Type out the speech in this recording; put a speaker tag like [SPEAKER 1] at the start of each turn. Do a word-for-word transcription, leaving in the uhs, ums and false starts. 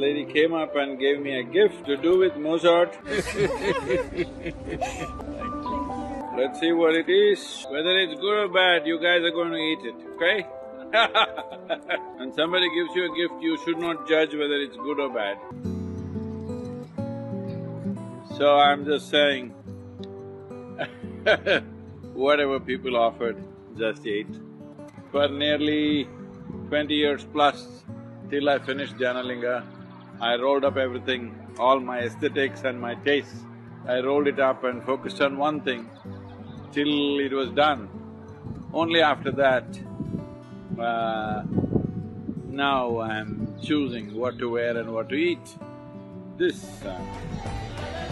[SPEAKER 1] lady came up and gave me a gift to do with Mozart. Let's see what it is. Whether it's good or bad, you guys are going to eat it, okay? When somebody gives you a gift, you should not judge whether it's good or bad. So I'm just saying, whatever people offered, just ate. For nearly twenty years plus, till I finished Jnanalinga, I rolled up everything, all my aesthetics and my tastes. I rolled it up and focused on one thing till it was done. Only after that, uh, now I'm choosing what to wear and what to eat. This… Uh,